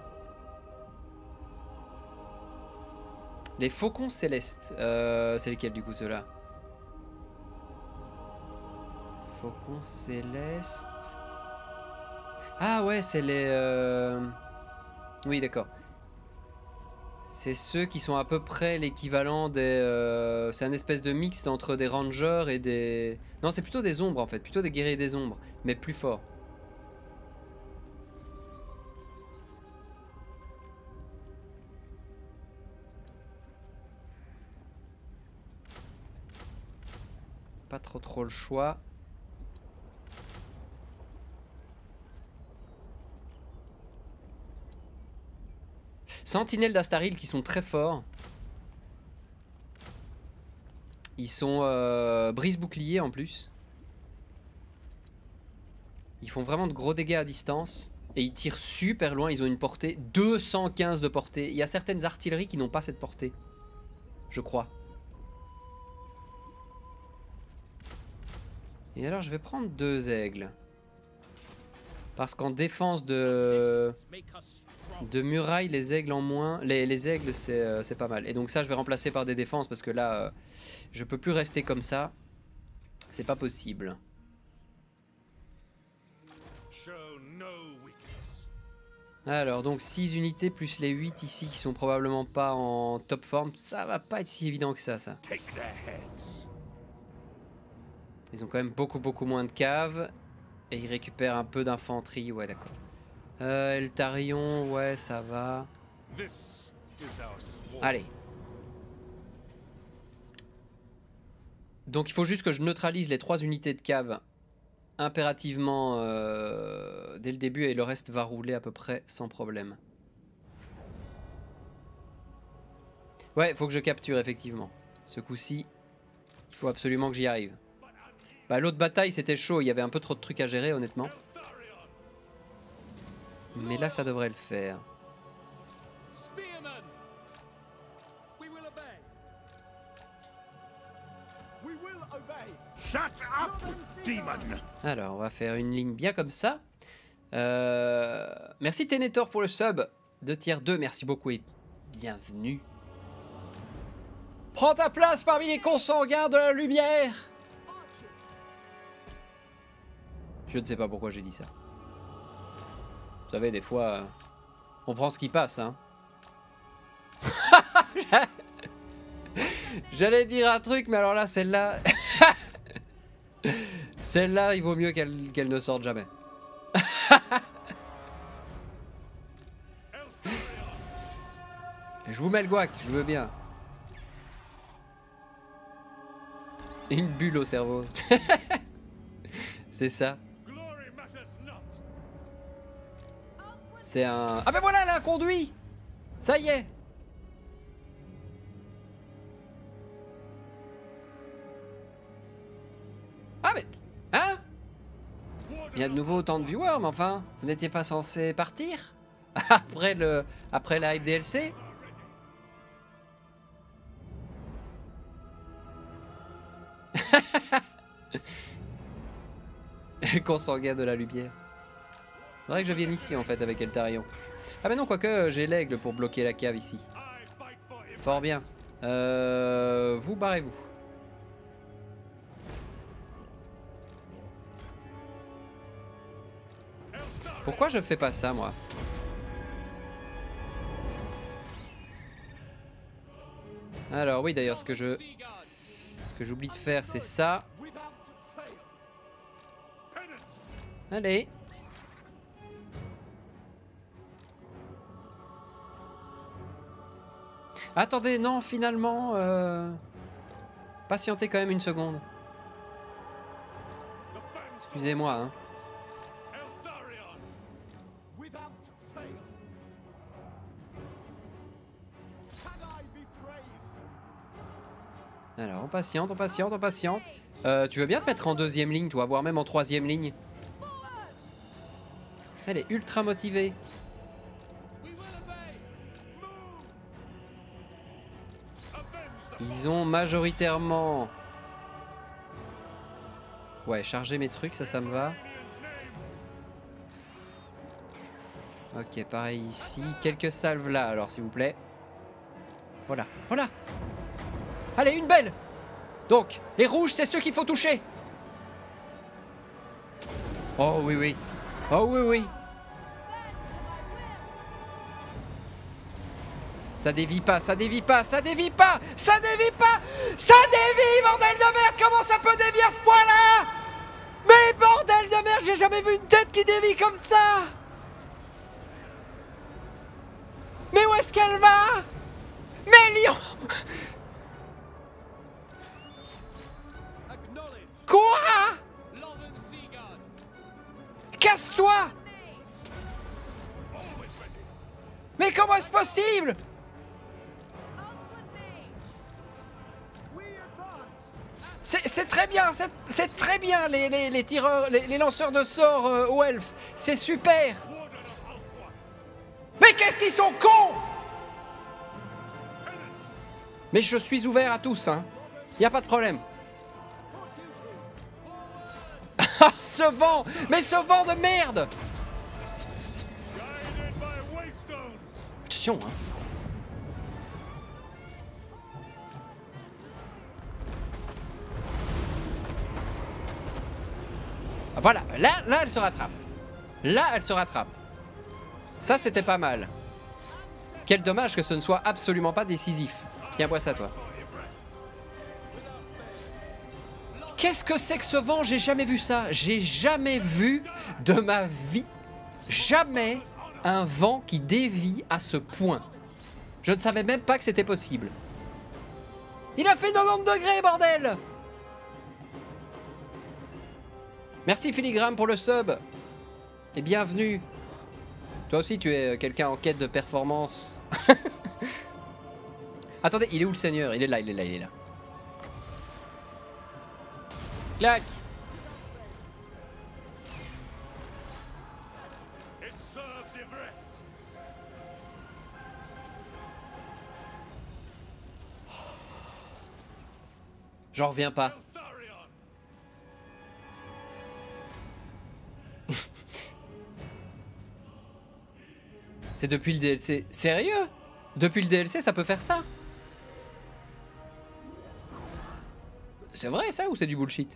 Les faucons célestes. Euh, c'est lesquels du coup ceux-là? Faucons célestes... Ah ouais, c'est les... Euh... Oui, d'accord. C'est ceux qui sont à peu près l'équivalent des... Euh, c'est un espèce de mix entre des rangers et des... Non, c'est plutôt des ombres en fait, plutôt des guerriers des ombres, mais plus forts. Pas trop trop le choix. Sentinelles d'Astaril qui sont très forts. Ils sont euh, brise-bouclier en plus. Ils font vraiment de gros dégâts à distance. Et ils tirent super loin, ils ont une portée deux cent quinze de portée. Il y a certaines artilleries qui n'ont pas cette portée. Je crois. Et alors je vais prendre deux aigles. Parce qu'en défense de... De muraille, les aigles en moins, les, les aigles c'est euh, c'est pas mal. Et donc ça je vais remplacer par des défenses parce que là euh, je peux plus rester comme ça. C'est pas possible. Alors, donc six unités plus les huit ici qui sont probablement pas en top forme. Ça va pas être si évident que ça, ça. Take their heads. Ils ont quand même beaucoup, beaucoup moins de caves. Et ils récupèrent un peu d'infanterie. Ouais, d'accord. Euh, Eltarion, ouais, ça va. This is our sworn. Allez. Donc, il faut juste que je neutralise les trois unités de cave impérativement euh, dès le début et le reste va rouler à peu près sans problème. Ouais, faut que je capture effectivement. Ce coup-ci, il faut absolument que j'y arrive. Bah, l'autre bataille c'était chaud, il y avait un peu trop de trucs à gérer honnêtement. Mais là ça devrait le faire. Shut up, demon! Alors, on va faire une ligne bien comme ça. Euh... Merci Tenetor pour le sub de tier deux. Merci beaucoup et bienvenue. Prends ta place parmi les consanguins de la lumière. Je ne sais pas pourquoi j'ai dit ça. Vous savez, des fois, euh, on prend ce qui passe, hein. J'allais dire un truc, mais alors là, celle-là... Celle-là, il vaut mieux qu'elle qu'elle ne sorte jamais. Je vous mets le guac, je veux bien. Une bulle au cerveau. C'est ça. C'est un... Ah ben voilà, là, conduit. Ça y est. Ah mais... Hein? Il y a de nouveau autant de viewers, mais enfin, vous n'étiez pas censé partir? Après le... Après la hype D L C? Consanguin de la lumière. Faudrait que je vienne ici en fait avec Eltarion. Ah mais non, quoique j'ai l'aigle pour bloquer la cave ici. Fort bien. Euh... Vous barrez-vous. Pourquoi je fais pas ça moi? Alors oui d'ailleurs ce que je... Ce que j'oublie de faire c'est ça. Allez. Attendez, non, finalement... Euh... Patientez quand même une seconde. Excusez-moi, hein. Alors, on patiente, on patiente, on patiente. Euh, tu veux bien te mettre en deuxième ligne, toi, voire même en troisième ligne? Elle est ultra motivée. Ils ont majoritairement... Ouais, charger mes trucs, ça, ça me va. Ok, pareil ici. Quelques salves là, alors, s'il vous plaît. Voilà, voilà. Allez, une belle. Donc, les rouges, c'est ceux qu'il faut toucher. Oh oui, oui. Oh oui, oui. Ça dévie pas, ça dévie pas, ça dévie pas, ça dévie pas, ça dévie, bordel de merde. Comment ça peut dévier à ce point-là? Mais bordel de merde, j'ai jamais vu une tête qui dévie comme ça. Mais où est-ce qu'elle va? Mais Lion. Quoi? Casse-toi. Mais comment est-ce possible? C'est très bien, c'est très bien les, les, les tireurs, les, les lanceurs de sorts euh, aux elfes. C'est super. Mais qu'est-ce qu'ils sont cons? Mais je suis ouvert à tous, hein. Y a pas de problème. Ah, ce vent! Mais ce vent de merde! Attention, hein. Voilà, là, là, elle se rattrape. Là, elle se rattrape. Ça, c'était pas mal. Quel dommage que ce ne soit absolument pas décisif. Tiens, bois ça, toi. Qu'est-ce que c'est que ce vent? J'ai jamais vu ça. J'ai jamais vu de ma vie, jamais un vent qui dévie à ce point. Je ne savais même pas que c'était possible. Il a fait quatre-vingt-dix degrés, bordel! Merci Filigrane pour le sub. Et bienvenue. Toi aussi, tu es quelqu'un en quête de performance. Attendez, il est où le seigneur? Il est là, il est là, il est là. Clac. J'en reviens pas. C'est depuis le D L C. Sérieux? Depuis le D L C, ça peut faire ça? C'est vrai ça ou c'est du bullshit?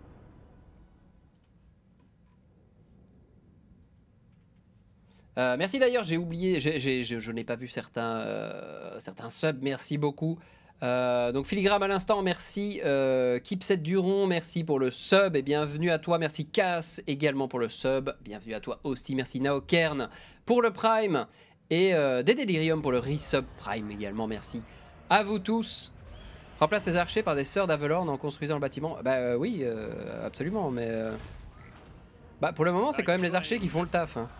Euh, merci d'ailleurs, j'ai oublié, j'ai, j'ai, je, je n'ai pas vu certains, euh, certains subs, merci beaucoup. Euh, donc Filigrane à l'instant, merci. Euh, Kipset Duron, merci pour le sub et bienvenue à toi. Merci Cass également pour le sub. Bienvenue à toi aussi. Merci Naokern pour le Prime. Et euh, des Delirium pour le resub Prime également. Merci à vous tous. Remplace tes archers par des sœurs d'Avelorn en construisant le bâtiment. Bah euh, oui, euh, absolument. Mais euh... bah, pour le moment, c'est quand même les archers qui font le taf. Hein.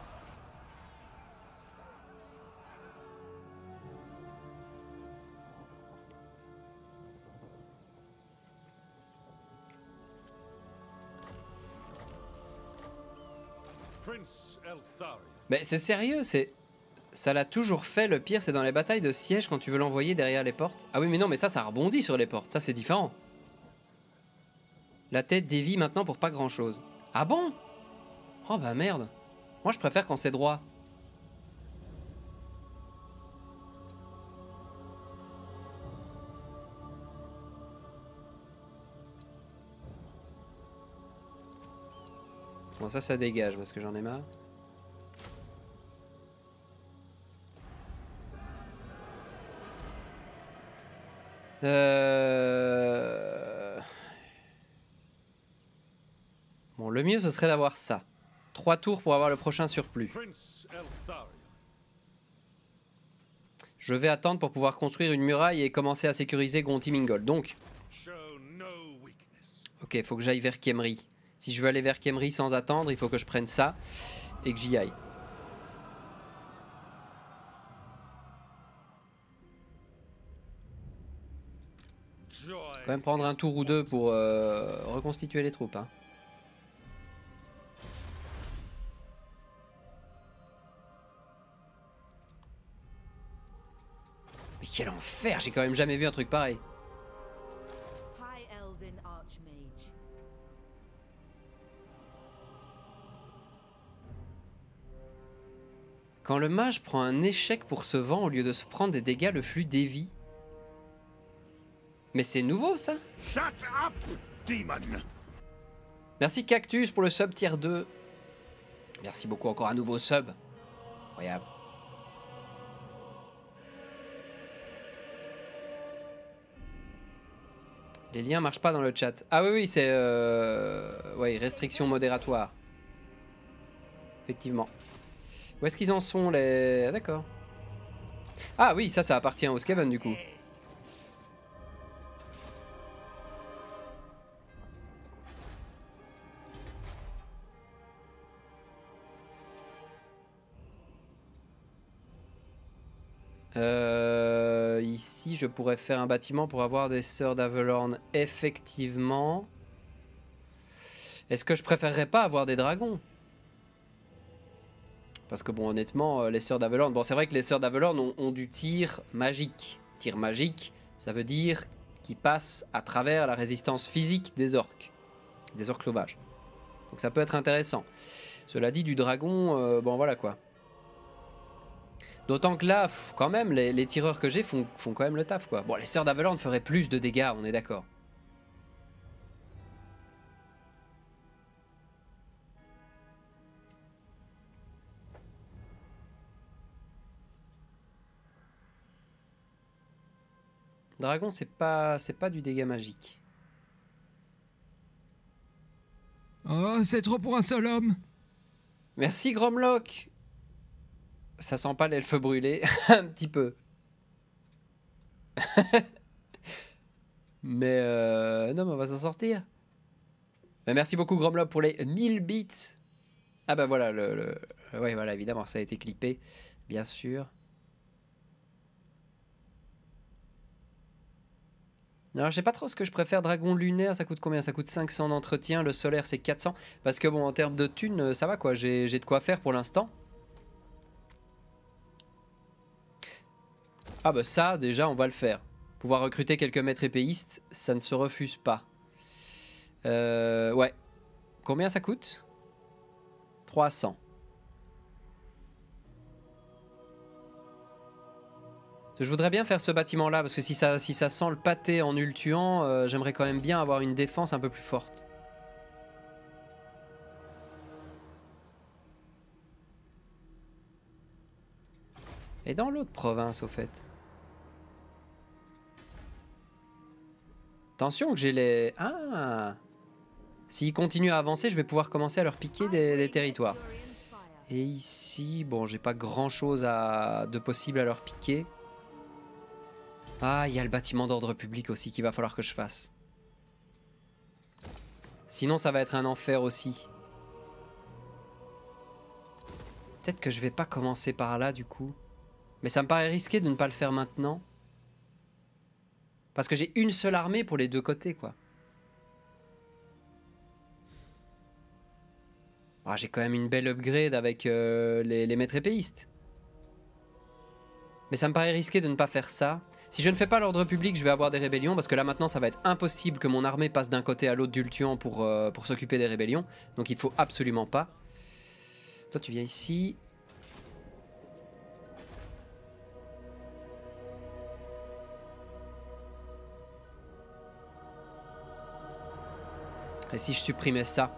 Mais c'est sérieux, c'est... Ça l'a toujours fait, le pire c'est dans les batailles de siège quand tu veux l'envoyer derrière les portes. Ah oui mais non mais ça, ça rebondit sur les portes, ça c'est différent. La tête dévie maintenant pour pas grand chose. Ah bon? Oh bah merde. Moi je préfère quand c'est droit. Bon ça ça dégage parce que j'en ai marre. Euh... Bon, le mieux ce serait d'avoir ça. Trois tours pour avoir le prochain surplus. Je vais attendre pour pouvoir construire une muraille et commencer à sécuriser Gruntimingol. Donc, ok, il faut que j'aille vers Khemri. Si je veux aller vers Khemri sans attendre, il faut que je prenne ça et que j'y aille. Quand même prendre un tour ou deux pour euh, reconstituer les troupes. Hein. Mais quel enfer! J'ai quand même jamais vu un truc pareil. Quand le mage prend un échec pour ce vent, au lieu de se prendre des dégâts, le flux dévie. Mais c'est nouveau ça? Shut up, demon. Merci Cactus pour le sub tier deux. Merci beaucoup encore un nouveau sub. Incroyable. Les liens marchent pas dans le chat. Ah oui oui c'est euh... ouais, restriction modératoire. Effectivement. Où est-ce qu'ils en sont les... Ah d'accord. Ah oui ça ça appartient au Skaven du coup. Euh, ici, je pourrais faire un bâtiment pour avoir des sœurs d'Avelorn, effectivement. Est-ce que je préférerais pas avoir des dragons? Parce que bon, honnêtement, les sœurs d'Avelorn... Bon, c'est vrai que les sœurs d'Avelorn ont, ont du tir magique. Tir magique, ça veut dire qu'ils passent à travers la résistance physique des orques. Des orques sauvages. Donc ça peut être intéressant. Cela dit, du dragon, euh, bon voilà quoi. D'autant que là, pff, quand même, les, les tireurs que j'ai font, font quand même le taf, quoi. Bon, les sœurs d'Avelorn feraient plus de dégâts, on est d'accord. Dragon, c'est pas, c'est pas du dégât magique. Oh, c'est trop pour un seul homme. Merci Gromlock. Ça sent pas l'elfe brûlé, un petit peu. mais euh, non, mais on va s'en sortir. Mais merci beaucoup Gromlock pour les mille bits. Ah bah voilà, le, le... ouais voilà, évidemment, ça a été clippé, bien sûr. Alors je sais pas trop ce que je préfère. Dragon lunaire, ça coûte combien? Ça coûte cinq cents d'entretien. Le solaire c'est quatre cents. Parce que bon, en termes de thunes, ça va quoi. J'ai de quoi faire pour l'instant. Ah bah ça, déjà, on va le faire. Pouvoir recruter quelques maîtres épéistes, ça ne se refuse pas. Euh, ouais. Combien ça coûte? trois cents. Je voudrais bien faire ce bâtiment-là, parce que si ça, si ça sent le pâté en nul tuant, euh, j'aimerais quand même bien avoir une défense un peu plus forte. Et dans l'autre province, au fait. Attention que j'ai les... Ah! S'ils continuent à avancer, je vais pouvoir commencer à leur piquer des, des territoires. Et ici, bon, j'ai pas grand-chose à... de possible à leur piquer. Ah, il y a le bâtiment d'ordre public aussi qu'il va falloir que je fasse. Sinon, ça va être un enfer aussi. Peut-être que je vais pas commencer par là, du coup. Mais ça me paraît risqué de ne pas le faire maintenant. Parce que j'ai une seule armée pour les deux côtés, quoi. Ah, j'ai quand même une belle upgrade avec euh, les, les maîtres épéistes. Mais ça me paraît risqué de ne pas faire ça. Si je ne fais pas l'ordre public, je vais avoir des rébellions. Parce que là, maintenant, ça va être impossible que mon armée passe d'un côté à l'autre d'Ultuan pour, euh, pour s'occuper des rébellions. Donc il faut absolument pas. Toi, tu viens ici. Et si je supprimais ça?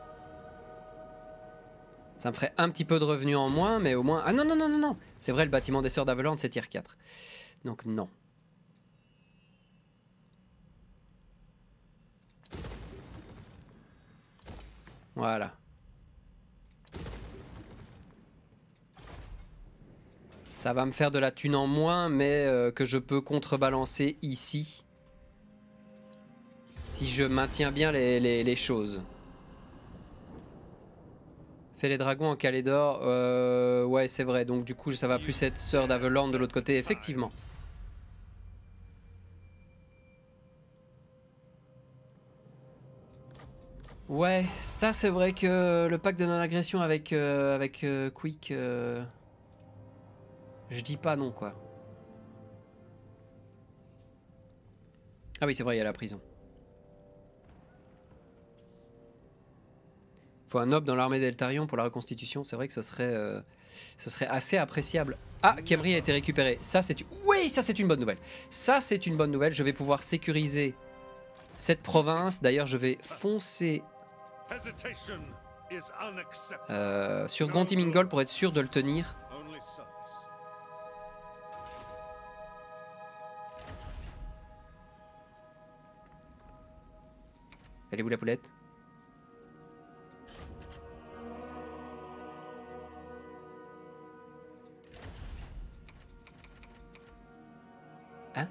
Ça me ferait un petit peu de revenus en moins, mais au moins... Ah non, non, non, non, non. C'est vrai, le bâtiment des Sœurs d'Aveland, c'est tier quatre. Donc non. Voilà. Ça va me faire de la thune en moins, mais euh, que je peux contrebalancer ici. Si je maintiens bien les, les, les choses. Fais les dragons en Calédor. Euh, ouais, c'est vrai. Donc du coup, ça va plus être Sœur d'Aveland de l'autre côté, effectivement. Ouais, ça c'est vrai que le pacte de non-agression avec, euh, avec euh, Quick... Euh, je dis pas non, quoi. Ah oui, c'est vrai, il y a la prison. Il faut un noble dans l'armée d'Eltarion pour la reconstitution. C'est vrai que ce serait, euh, ce serait assez appréciable. Ah, Khemri a été récupéré. Ça, c'est... Oui, ça, c'est une bonne nouvelle. Ça, c'est une bonne nouvelle. Je vais pouvoir sécuriser cette province. D'ailleurs, je vais foncer euh, sur Gontimingol pour être sûr de le tenir. Elle est où, la poulette? Hein?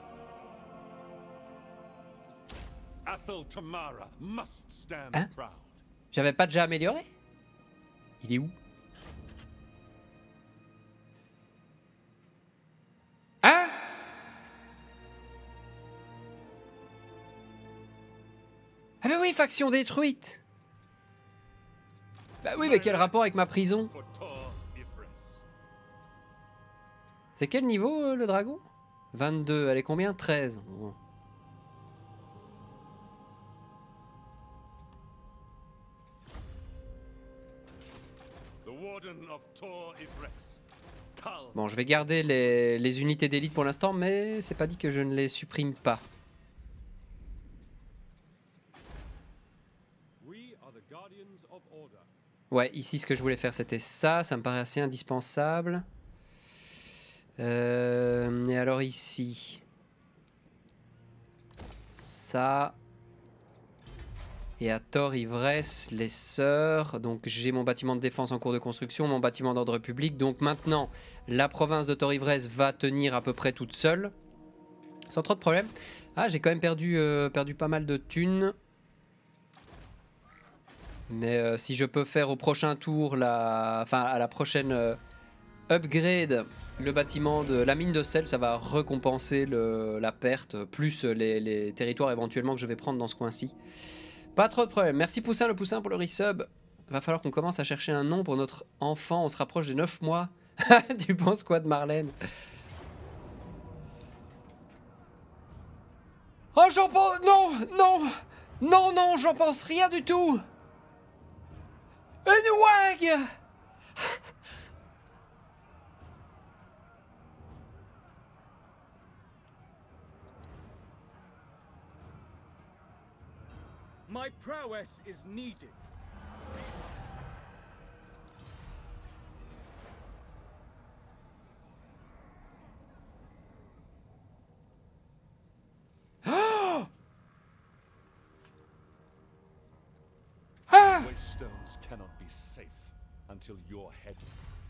Hein? J'avais pas déjà amélioré? Il est où? Hein? Ah bah oui, faction détruite! Bah oui, mais quel rapport avec ma prison? C'est quel niveau, euh, le dragon? vingt-deux, elle est combien? treize. Bon. Bon, je vais garder les, les unités d'élite pour l'instant, mais c'est pas dit que je ne les supprime pas. Ouais, ici, ce que je voulais faire, c'était ça. Ça me paraît assez indispensable. Euh, et alors ici... ça. Et à Tor Ivresse, les sœurs. Donc j'ai mon bâtiment de défense en cours de construction, mon bâtiment d'ordre public. Donc maintenant, la province de Tor Ivresse va tenir à peu près toute seule. Sans trop de problèmes. Ah, j'ai quand même perdu, euh, perdu pas mal de thunes. Mais euh, si je peux faire au prochain tour, la... enfin à la prochaine euh, upgrade, le bâtiment de la mine de sel, ça va récompenser le... la perte, plus les, les territoires éventuellement que je vais prendre dans ce coin-ci. Pas trop de problème. Merci Poussin, le Poussin pour le resub. Va falloir qu'on commence à chercher un nom pour notre enfant. On se rapproche des neuf mois. Tu penses quoi de Marlène? Oh, j'en pense... Non, non, non, non, j'en pense rien du tout. Une wag. My prowess is needed. Ah! Waystones cannot be safe until your head